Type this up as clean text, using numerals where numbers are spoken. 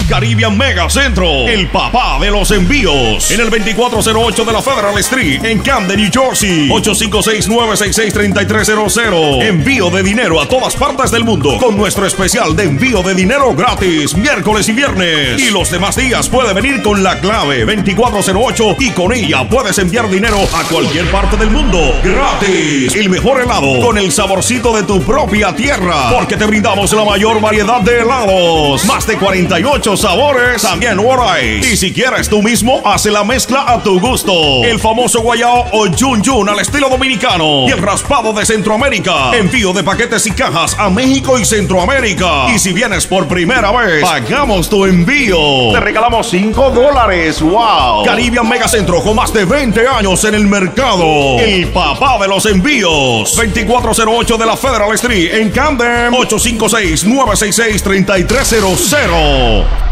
Caribbean Mega Centro, el papá de los envíos. En el 2408 de la Federal Street, en Camden, New Jersey. 856-966-3300. Envío de dinero a todas partes del mundo con nuestro especial de envío de dinero gratis, miércoles y viernes. Y los demás días puede venir con la clave 2408 y con ella puedes enviar dinero a cualquier parte del mundo gratis. El mejor helado con el saborcito de tu propia tierra, porque te brindamos la mayor variedad de helados. Más de 48 sabores, también Water Ice. Y si quieres tú mismo, hace la mezcla a tu gusto. El famoso guayao o yun yun al estilo dominicano. Y el raspado de Centroamérica. Envío de paquetes y cajas a México y Centroamérica. Y si vienes por primera vez, pagamos tu envío. Te regalamos $5. ¡Wow! Caribbean Mega Centro con más de 20 años en el mercado. El papá de los envíos. 2408 de la Federal Street en Camden. 856-966-3300.